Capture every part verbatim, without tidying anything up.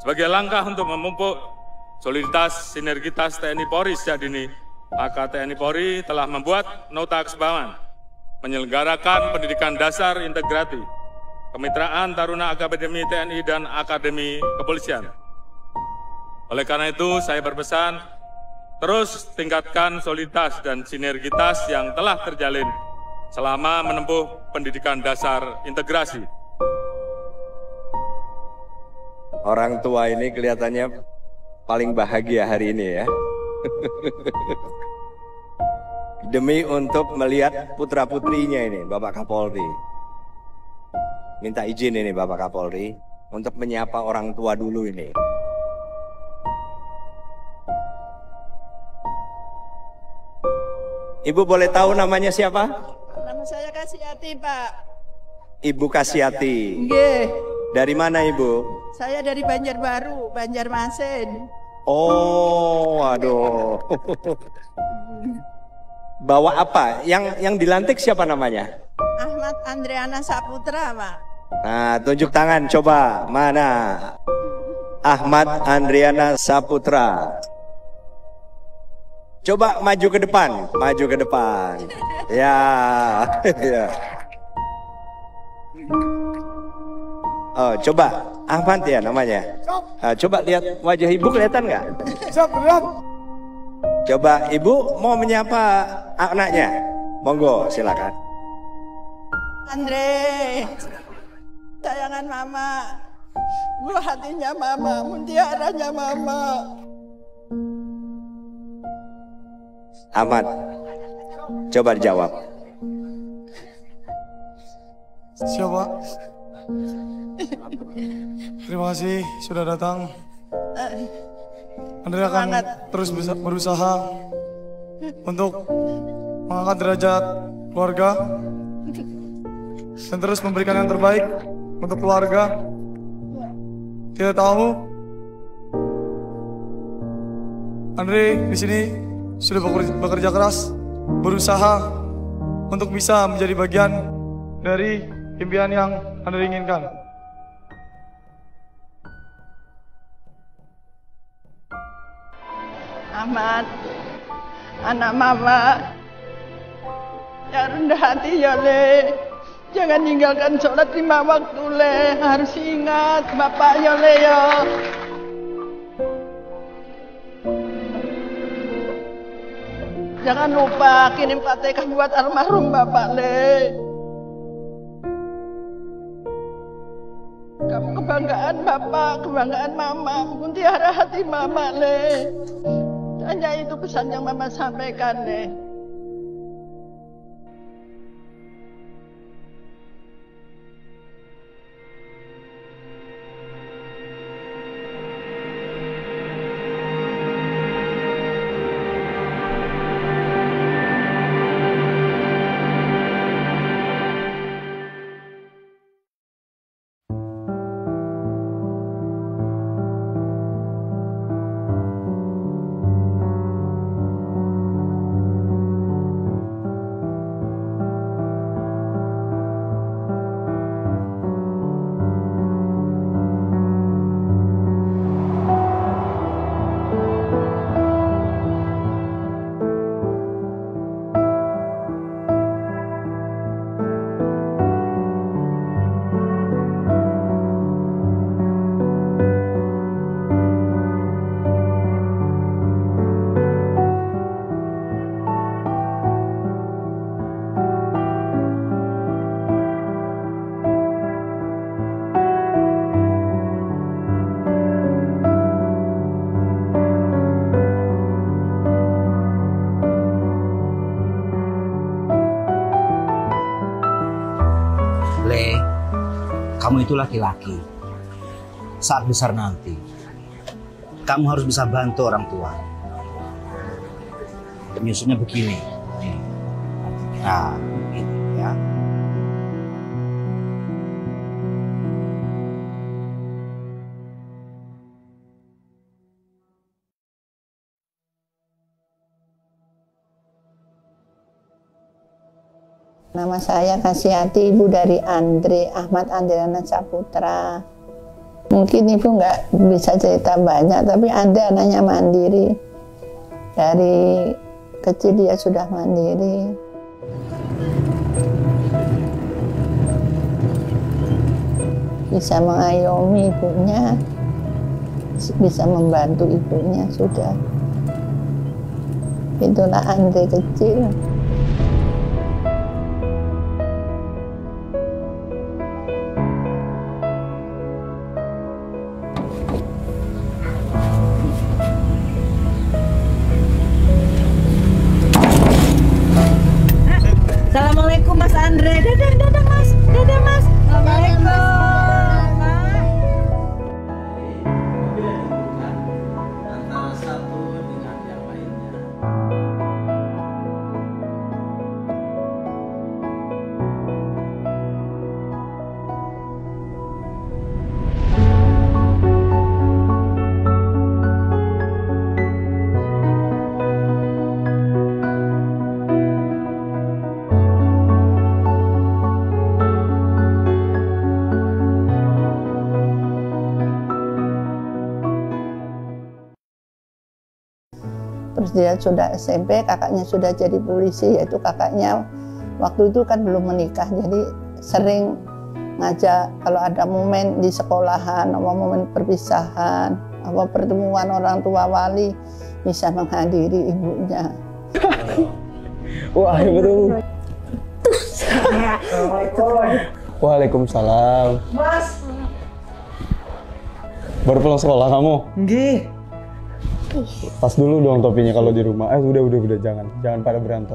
Sebagai langkah untuk memupuk soliditas sinergitas T N I Polri sejak dini, maka T N I Polri telah membuat nota kesepahaman menyelenggarakan pendidikan dasar integratif, kemitraan Taruna Akademi T N I dan Akademi Kepolisian. Oleh karena itu, saya berpesan terus tingkatkan soliditas dan sinergitas yang telah terjalin selama menempuh pendidikan dasar integrasi. Orang tua ini kelihatannya paling bahagia hari ini ya. Demi untuk melihat putra-putrinya ini, Bapak Kapolri. Minta izin ini Bapak Kapolri untuk menyapa orang tua dulu ini. Ibu boleh tahu namanya siapa? Nama saya Kasiati, Pak. Ibu Kasiati. Nggih. Dari mana Ibu? Saya dari Banjarbaru, Banjarmasin. Oh, aduh. Bawa apa? Yang yang dilantik siapa namanya? Ahmad Andriana Saputra, Pak. Nah, tunjuk tangan coba. Mana? Ahmad Andriana Saputra. Coba maju ke depan, maju ke depan. Ya, ya. Oh, coba Ahmad ya namanya. Nah, coba lihat wajah ibu kelihatan nggak? Coba ibu mau menyapa anaknya, monggo silakan. Andre, sayangan mama, buah hatinya mama, mutiaranya mama. Ahmad, coba dijawab. Siapa? Terima kasih sudah datang. Andre akan terus berusaha untuk mengangkat derajat keluarga dan terus memberikan yang terbaik untuk keluarga. Kita tahu Andre di sini sudah bekerja, bekerja keras, berusaha untuk bisa menjadi bagian dari impian yang Andre inginkan. Ahmad, anak mama, yang rendah hati ya Le. Jangan tinggalkan sholat lima waktu Le. Harus ingat bapak ya Le ya. Jangan lupa kirim Fatihah buat almarhum bapak Le. Kamu kebanggaan bapak, kebanggaan mama, mutiara hati mama Le. Hanya itu pesan yang mama sampaikan Le. Le, kamu itu laki-laki. Saat besar nanti, kamu harus bisa bantu orang tua. Menyusunnya begini. Nah, begini ya. Nama saya Kasiati, ibu dari Andre, Ahmad Andriana Saputra. Mungkin ibu nggak bisa cerita banyak, tapi ada anaknya mandiri. Dari kecil dia sudah mandiri. Bisa mengayomi ibunya, bisa membantu ibunya sudah. Itulah Andre kecil. Assalamualaikum Mas Andre. Dadah, dadah Mas. Dadah Mas. Assalamualaikum. Antara satu dengan yang lainnya. Terus dia sudah S M P, kakaknya sudah jadi polisi, yaitu kakaknya waktu itu kan belum menikah, jadi sering ngajak kalau ada momen di sekolahan, apa momen perpisahan, apa pertemuan orang tua wali, bisa menghadiri ibunya. Wah, betul. Waalaikumsalam. Mas. Baru pulang sekolah kamu? Nggih. Tas dulu dong topinya kalau di rumah. Eh udah udah udah jangan jangan pada berantem.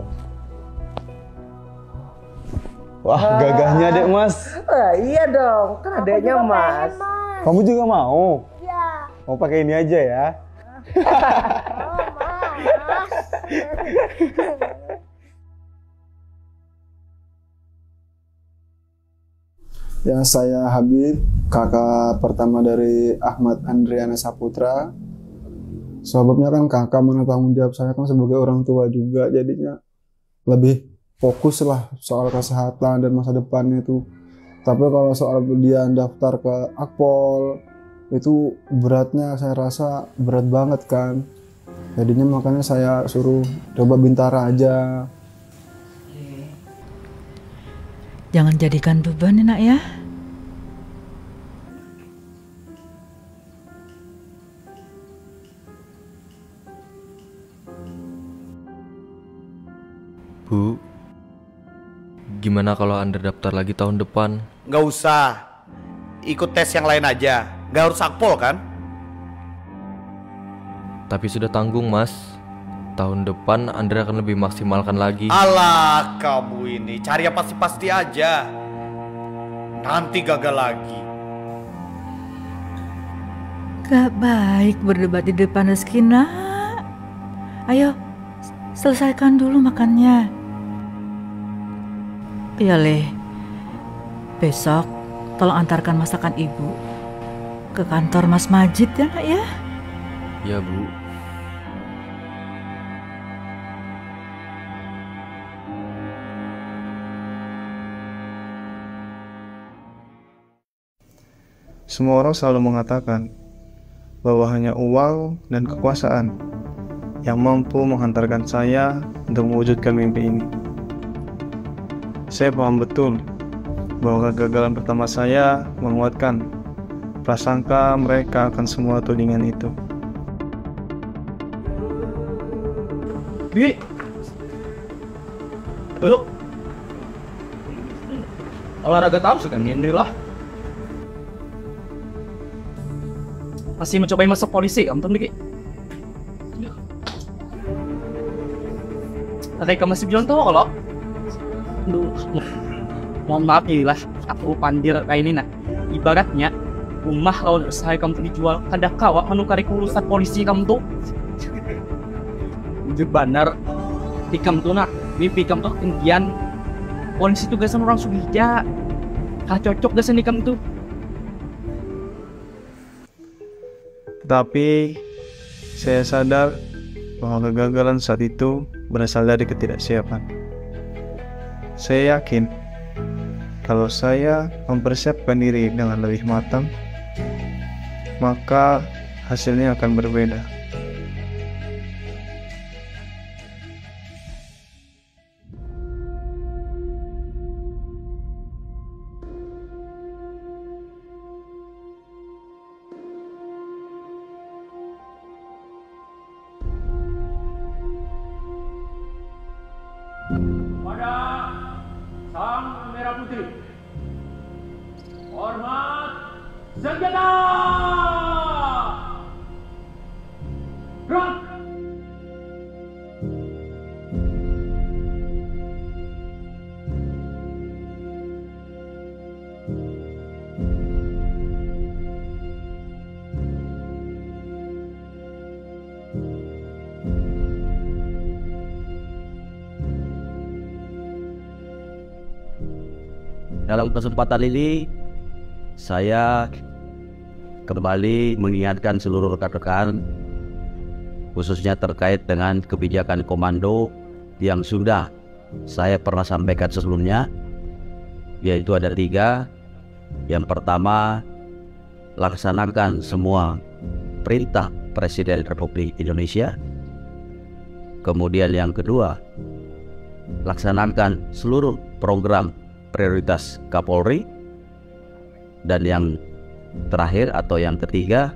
Wah gagahnya dek Mas. Wah, iya dong, kan adanya Mas. Kamu juga mau? Iya. Mau pakai ini aja ya? Ya, saya Habib, kakak pertama dari Ahmad Andriana Saputra. Sebabnya kan kakak mana tanggung jawab saya kan sebagai orang tua juga, jadinya lebih fokus lah soal kesehatan dan masa depannya itu. Tapi kalau soal dia daftar ke Akpol itu beratnya saya rasa berat banget kan. Jadinya makanya saya suruh coba Bintara aja. Jangan jadikan beban nak ya. Bu, gimana kalau Andre daftar lagi tahun depan? Nggak usah, ikut tes yang lain aja, nggak harus Akpol kan? Tapi sudah tanggung Mas, tahun depan Andre akan lebih maksimalkan lagi. Alah kamu ini, cari yang pasti-pasti aja, nanti gagal lagi. Gak baik berdebat di depan Rizky nak. Ayo, selesaikan dulu makannya. Iya Leh, besok tolong antarkan masakan ibu ke kantor Mas Majid ya nak ya? Ya Bu. Semua orang selalu mengatakan bahwa hanya uang dan kekuasaan yang mampu menghantarkan saya untuk mewujudkan mimpi ini. Saya paham betul bahwa kegagalan pertama saya menguatkan prasangka mereka akan semua tudingan itu. Bi, duduk. Olahraga tahu kan ini lah. Masih mencoba masuk polisi, kamu tuh Diki. Tapi kamu masih bilang tuh kalau Duh, mohon maaf nih lah, aku pandir kayak ini nah. Ibaratnya rumah kalau usaha kamu dijual, kada kawak menukari urusan polisi kamu tuh. Itu benar. Di kamu tuh nak, mimpi kamu tuh ketinggian. Polisi tuh gasan orang sugija. Kah cocok gasan di kamu tuh. Tetapi saya sadar bahwa kegagalan saat itu berasal dari ketidaksiapan. Saya yakin kalau saya mempersiapkan diri dengan lebih matang, maka hasilnya akan berbeda. Pada Sang Merah Putih, hormat senjata! Gerak! Dalam kesempatan ini, saya kembali mengingatkan seluruh rekan-rekan, khususnya terkait dengan kebijakan komando yang sudah saya pernah sampaikan sebelumnya, yaitu ada tiga. Yang pertama, laksanakan semua perintah Presiden Republik Indonesia. Kemudian yang kedua, laksanakan seluruh program prioritas Kapolri. Dan yang terakhir atau yang ketiga,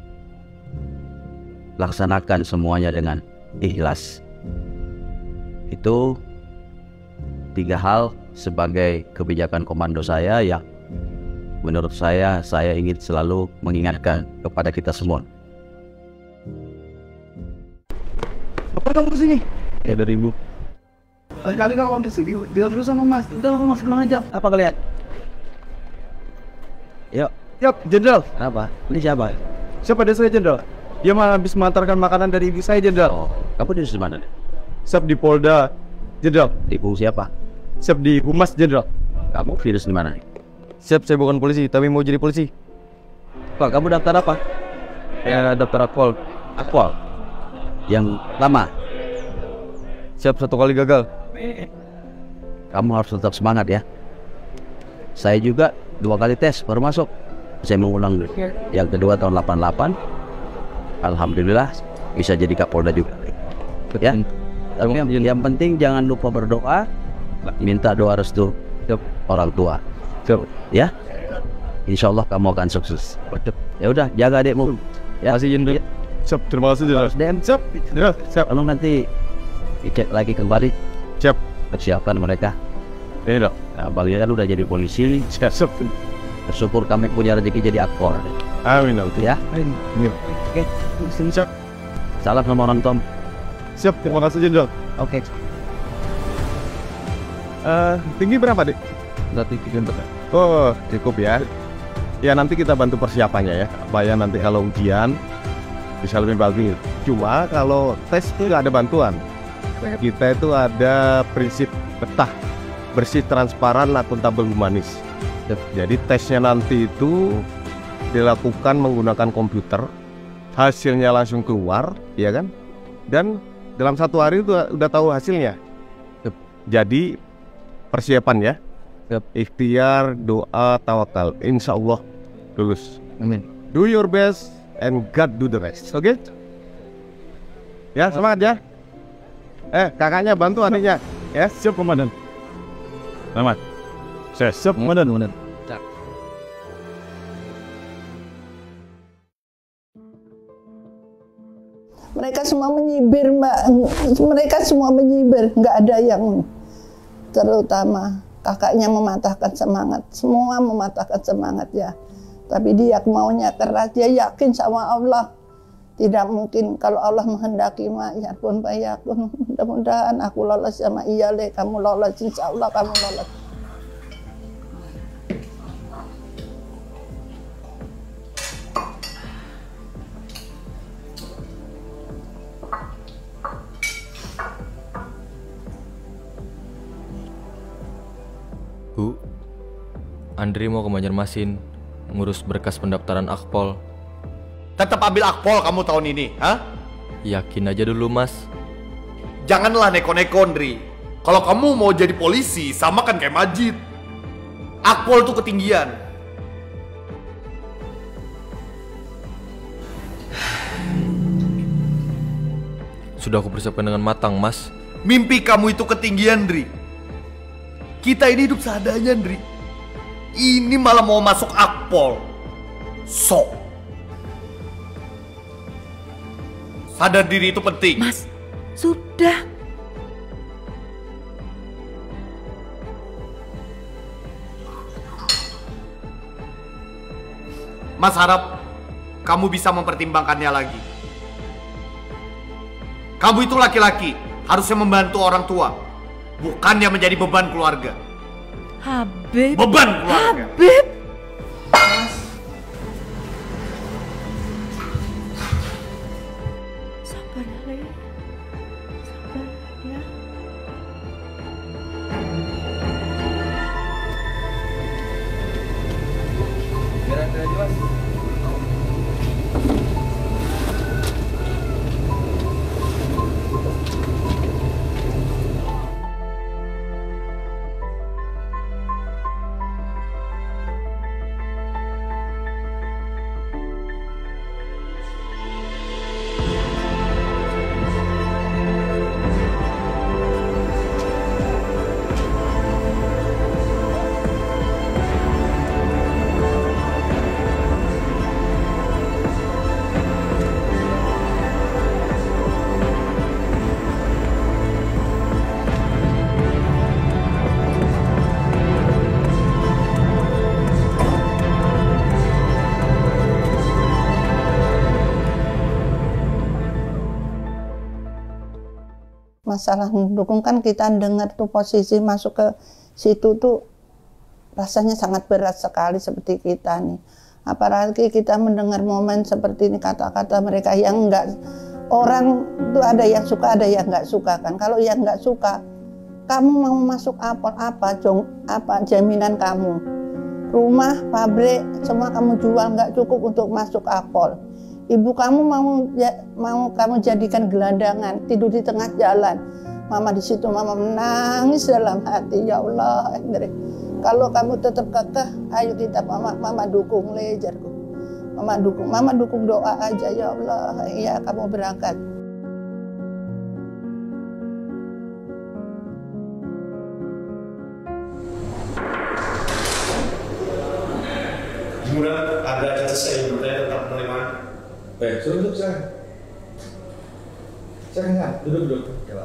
laksanakan semuanya dengan ikhlas. Itu tiga hal sebagai kebijakan komando saya yang menurut saya saya ingin selalu mengingatkan kepada kita semua. Apa kamu kesini? Ya dari ibu. Kali kamu kesini, biar dulu sama Mas. Udah Mas tenang aja. Apa kalian? Yuk. Yuk, Jenderal. Apa? Ini siapa? Siapa dia saya, Jenderal? Dia malah habis mengantarkan makanan dari ibu saya, Jenderal. Oh, kamu di mana? Siap di Polda, Jenderal. Ibu siapa? Siap di Humas, Jenderal. Kamu virus di mana? Siap, saya bukan polisi, tapi mau jadi polisi. Pak, kamu daftar apa? Ya, daftar akpol. Akpol? Yang lama? Siap, satu kali gagal. Kamu harus tetap semangat ya. Saya juga dua kali tes baru masuk. Saya mengulang yang kedua tahun delapan puluh delapan. Alhamdulillah bisa jadi Kapolda juga. Ya. Tapi yang, yang penting jangan lupa berdoa, minta doa restu orang tua. Ya. Insya Allah kamu akan sukses. Ya udah, jaga adikmu. Ya. Masih Jenderal. Siap, terima kasih, Jenderal. Siap. Jenderal, siap. Kalau nanti dicek lagi kembali. Siap. Persiapkan mereka. Ini dong. Nah, Bang kan udah jadi polisi. Siap. Bersyukur kami punya rezeki jadi akpol. Amin. Ya. Amin. Oke. Siap. Salam sama orang Tom. Siap. Terima kasih, Jenderal. Oke. Uh, tinggi berapa, Dik? Nanti kita Oh, cukup ya. Ya nanti kita bantu persiapannya ya. Supaya nanti kalau ujian bisa lebih bagus. Cuma kalau tes itu nggak ada bantuan. Kita itu ada prinsip betah, bersih, transparan, akuntabel, humanis. Jadi tesnya nanti itu dilakukan menggunakan komputer, hasilnya langsung keluar, ya kan? Dan dalam satu hari itu udah tahu hasilnya. Jadi persiapan ya, ikhtiar, doa, tawakal, insya Allah lulus. Amin. Do your best and God do the rest. Oke? Okay? Ya semangat ya. Eh, kakaknya bantu adiknya. Ya, siap komandan. Selamat. Saya siap komandan, komandan. Mereka semua menyibir, Mbak. Mereka semua menyibir, nggak ada yang terutama kakaknya mematahkan semangat. Semua mematahkan semangat ya. Tapi dia maunya keras, dia yakin sama Allah. Tidak mungkin kalau Allah menghendaki mah ya pun bayakun. Mudah-mudahan aku lolos sama Iyale, kamu lolos, insya Allah kamu lolos. Bu, Andri mau ke Banjarmasin ngurus berkas pendaftaran akpol. Tetap ambil akpol kamu tahun ini, hah? Yakin aja dulu, Mas. Janganlah neko-neko, Andri. Kalau kamu mau jadi polisi, sama kan kayak Majid. Akpol tuh ketinggian. Sudah aku persiapkan dengan matang, Mas. Mimpi kamu itu ketinggian, Dri. Kita ini hidup seadanya, Dri. Ini malah mau masuk Akpol. Sok. Sadar diri itu penting. Mas, sudah. Mas harap kamu bisa mempertimbangkannya lagi. Kamu itu laki-laki, harusnya membantu orang tua, bukannya menjadi beban keluarga. Habib. Beban keluarga. Habib. Mas. Sabar ya, Le. Sabar ya. Kira-kira jelas. Masalah mendukung kan kita dengar tuh posisi masuk ke situ tuh rasanya sangat berat sekali seperti kita nih. Apalagi kita mendengar momen seperti ini, kata-kata mereka yang enggak, orang tuh ada yang suka ada yang enggak suka kan. Kalau yang enggak suka, kamu mau masuk apa apa jong apa jaminan kamu? Rumah, pabrik, semua kamu jual nggak cukup untuk masuk Akpol. Ibu kamu mau ya, mau kamu jadikan gelandangan, tidur di tengah jalan. Mama di situ, mama menangis dalam hati, ya Allah, Andre. Kalau kamu tetap kekeh, ayo kita mama, mama dukung lejarku. Mama dukung, mama dukung doa aja, ya Allah, ya kamu berangkat. Kemudian ada jasa saya bertanya tentang penerimaan. Eh, suruh duduk saya. Saya enggak, duduk duduk. Coba.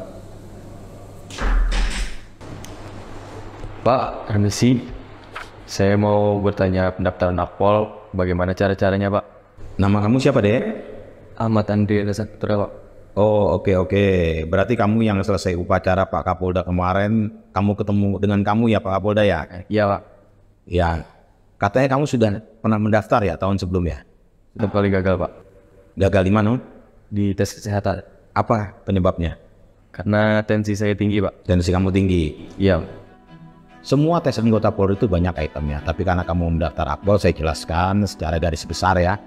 Pak, permisi. Saya mau bertanya pendaftaran Akpol, bagaimana cara-caranya, Pak? Nama kamu siapa, Dek? Ahmad Andri Anasaputra, Pak. Oh, oke oke. Berarti kamu yang selesai upacara Pak Kapolda kemarin, kamu ketemu dengan kamu ya Pak Kapolda ya? Iya, Pak. Ya. Katanya kamu sudah pernah mendaftar ya tahun sebelumnya? Setiap kali gagal, Pak. Gagal di mana? Di tes kesehatan. Apa penyebabnya? Karena tensi saya tinggi, Pak. Tensi kamu tinggi? Iya. Semua tes anggota Polri itu banyak itemnya, tapi karena kamu mendaftar Akpol, saya jelaskan secara garis besar ya,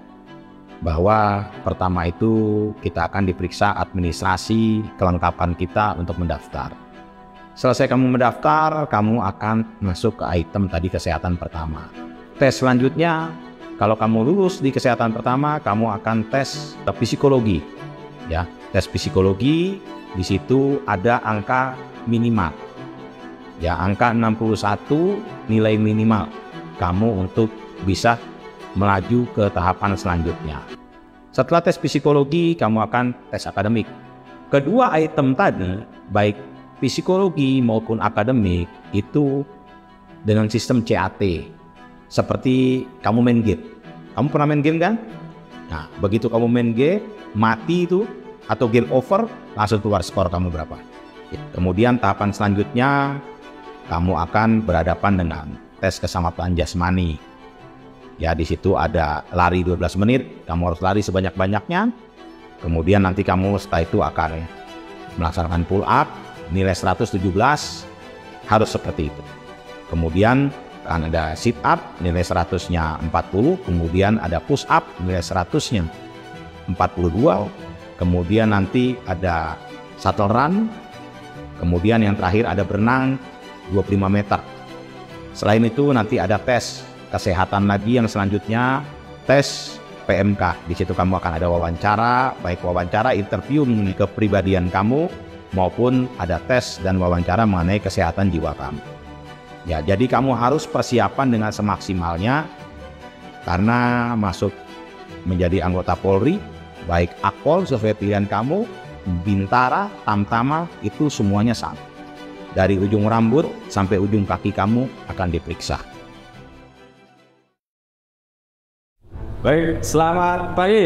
bahwa pertama itu kita akan diperiksa administrasi kelengkapan kita untuk mendaftar. Selesai kamu mendaftar, kamu akan masuk ke item tadi kesehatan pertama. Tes selanjutnya, kalau kamu lulus di kesehatan pertama, kamu akan tes psikologi. Ya, tes psikologi di situ ada angka minimal. Ya, angka enam puluh satu nilai minimal kamu untuk bisa melaju ke tahapan selanjutnya. Setelah tes psikologi, kamu akan tes akademik. Kedua item tadi, baik psikologi maupun akademik, itu dengan sistem C A T. Seperti kamu main game. Kamu pernah main game kan? Nah, begitu kamu main game, mati itu, atau game over, langsung keluar skor kamu berapa. Kemudian tahapan selanjutnya, kamu akan berhadapan dengan tes keselamatan jasmani. Ya, di situ ada lari dua belas menit, kamu harus lari sebanyak-banyaknya. Kemudian nanti kamu setelah itu akan melaksanakan pull up, nilai seratus tujuh belas, harus seperti itu. Kemudian akan ada sit up, nilai seratusnya empat puluh, kemudian ada push up, nilai seratusnya empat puluh dua, kemudian nanti ada shuttle run, kemudian yang terakhir ada berenang dua puluh lima meter. Selain itu nanti ada tes kesehatan lagi yang selanjutnya, tes P P M K. Di situ kamu akan ada wawancara, baik wawancara interview mengenai kepribadian kamu maupun ada tes dan wawancara mengenai kesehatan jiwa kamu. Ya, jadi kamu harus persiapan dengan semaksimalnya karena masuk menjadi anggota Polri, baik Akpol sesuai pilihan kamu, Bintara, Tamtama, itu semuanya sama. Dari ujung rambut sampai ujung kaki kamu akan diperiksa. Baik, selamat pagi.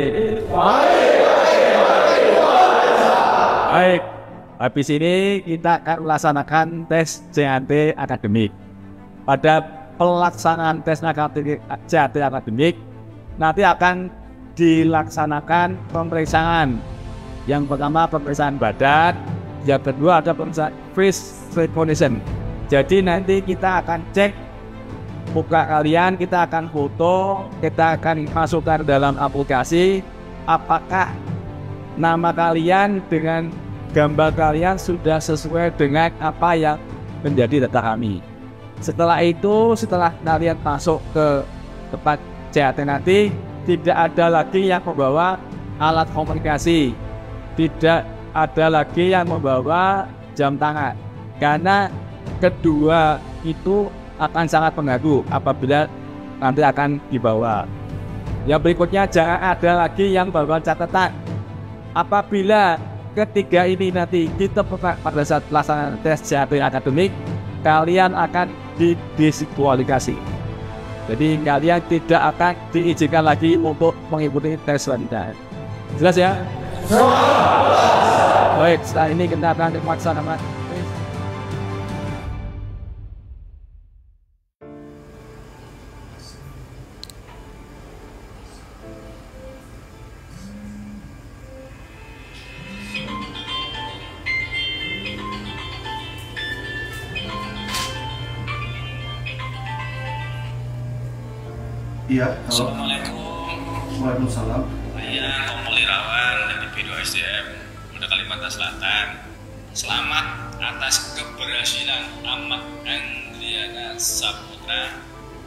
Baik, habis ini kita akan melaksanakan tes C A T akademik. Pada pelaksanaan tes C A T akademik, nanti akan dilaksanakan pemeriksaan. Yang pertama pemeriksaan badan, yang kedua ada pemeriksaan face recognition. Jadi nanti kita akan cek muka kalian, kita akan foto, kita akan masukkan dalam aplikasi apakah nama kalian dengan gambar kalian sudah sesuai dengan apa yang menjadi data kami. Setelah itu, setelah kalian masuk ke tempat C A T nanti, tidak ada lagi yang membawa alat komunikasi, tidak ada lagi yang membawa jam tangan, karena kedua itu akan sangat mengganggu apabila nanti akan dibawa. Yang berikutnya, jangan ada lagi yang bawa catatan. Apabila ketiga ini nanti kita pada saat pelaksanaan tes C A T akademik, kalian akan didiskualifikasi. Jadi kalian tidak akan diizinkan lagi untuk mengikuti tes selanjutnya. Jelas ya? Baik, setelah ini kita akan melaksanakan. Iya. Assalamualaikum. Waalaikumsalam. Saya Kompol Irawan dari B dua S D M Polda Kalimantan Selatan. Selamat atas keberhasilan Ahmad Andriana Saputra.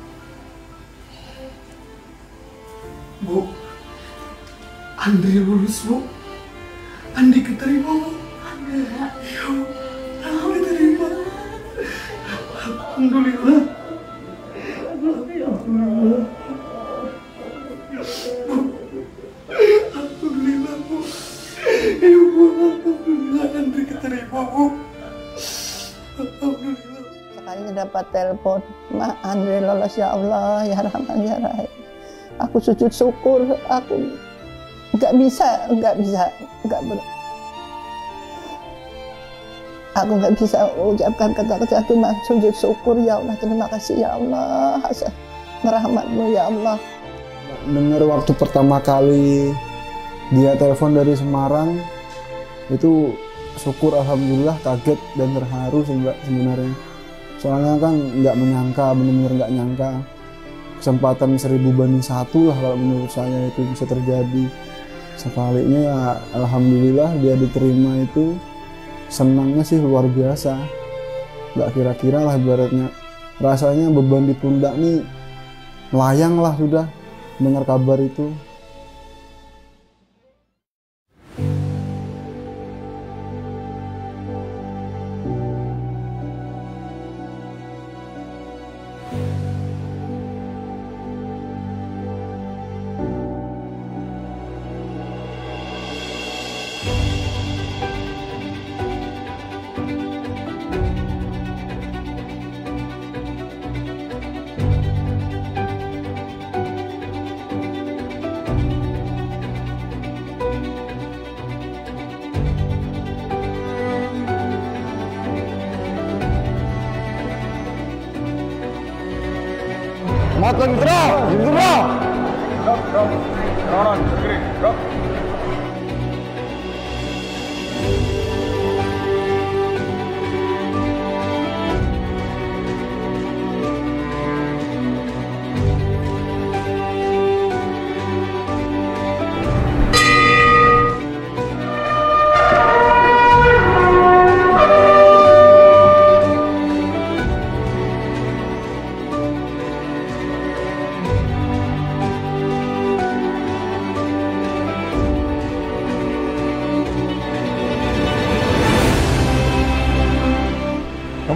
Bu, Andri lulus, Bu. Andi keterima, Bu. Andi, ya, Bu. Andi keterima. Alhamdulillah. Alhamdulillah. Alhamdulillah, Bu. Ya, Bu. Alhamdulillah, Andri keterima, Bu. Alhamdulillah. Sekalinya dapat telepon, Ma, Andre lolos, ya Allah, ya Rahman, ya Rahim. Aku sujud syukur, aku nggak bisa, nggak bisa, nggak ber... Aku nggak bisa ucapkan kata-kata, cuma sujud syukur, ya Allah, terima kasih ya Allah, hasil rahmatmu ya Allah. Dengar waktu pertama kali dia telepon dari Semarang, itu syukur, alhamdulillah, kaget dan terharu sebenarnya. Soalnya kan nggak menyangka, benar-benar nggak nyangka. Kesempatan seribu banding satu lah kalau menurut saya itu bisa terjadi. Sekalinya ya alhamdulillah dia diterima, itu senangnya sih luar biasa. Nggak kira-kira lah ibaratnya. Rasanya beban di pundak nih melayang lah sudah dengar kabar itu. Makan drop, drop. Drop, drop. Turun, kiri, drop.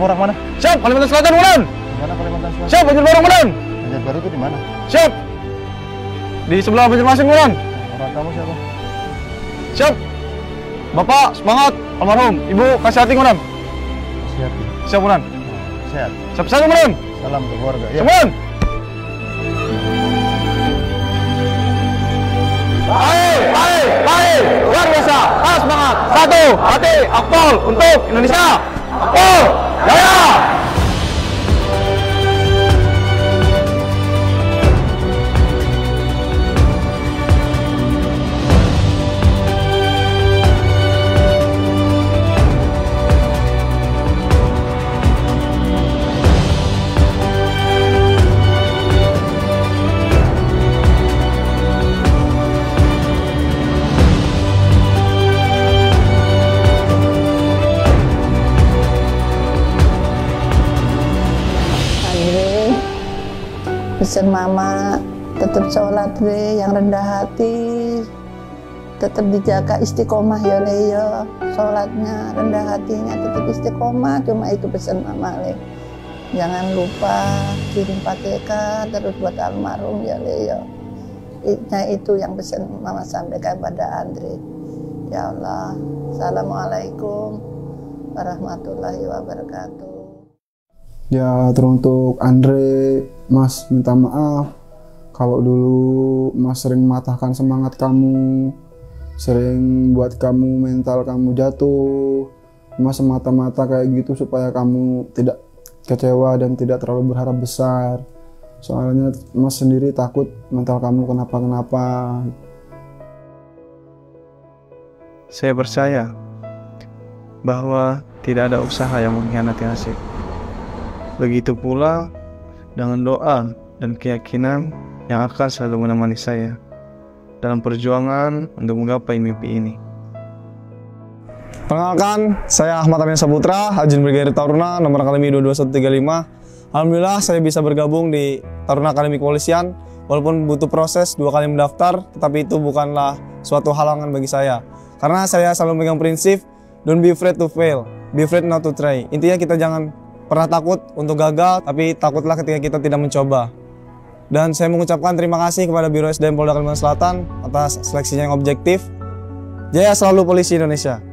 orang mana? Siap, Kalimantan Selatan, Komandan. Mana Kalimantan Selatan? Siap, Banjarbaru, Komandan. Banjarbaru itu di mana? Siap. Di sebelah Banjarmasin, Komandan. Orang kamu siapa? Siap. Bapak, semangat. Almarhum. Ibu, kasih hati, Komandan. Kasih hati. Siap, Komandan. Sehat. Siap, siap, Komandan. Salam ke keluarga. Ya. Komandan. Baik, baik, baik. Luar biasa. Ah, semangat. Satu, hati, Akpol untuk Indonesia. Akpol, jaya. Pesan mama tetap sholat re, yang rendah hati, tetap dijaga istiqomah ya le ya, sholatnya rendah hatinya tetap istiqomah, cuma itu pesan mama le. Jangan lupa kirim Fatihah terus buat almarhum ya le ya. Nah itu yang pesan mama sampaikan pada Andre. Ya Allah, assalamualaikum warahmatullahi wabarakatuh. Ya teruntuk Andre, Mas minta maaf kalau dulu Mas sering mematahkan semangat kamu, sering buat kamu mental kamu jatuh. Mas semata-mata kayak gitu supaya kamu tidak kecewa dan tidak terlalu berharap besar. Soalnya Mas sendiri takut mental kamu kenapa-kenapa. Saya percaya bahwa tidak ada usaha yang mengkhianati hasil. Begitu pula dengan doa dan keyakinan yang akan selalu menemani saya dalam perjuangan untuk menggapai mimpi ini. Perkenalkan, saya Ahmad Amin Saputra, Ajin Brigade Taruna, nomor akademi dua dua satu tiga lima. Alhamdulillah saya bisa bergabung di Taruna Akademi Kepolisian, walaupun butuh proses dua kali mendaftar, tetapi itu bukanlah suatu halangan bagi saya. Karena saya selalu memegang prinsip, don't be afraid to fail, be afraid not to try. Intinya kita jangan pernah takut untuk gagal, tapi takutlah ketika kita tidak mencoba. Dan saya mengucapkan terima kasih kepada Biro S D M Polda Kalimantan Selatan atas seleksinya yang objektif. Jaya selalu Polisi Indonesia.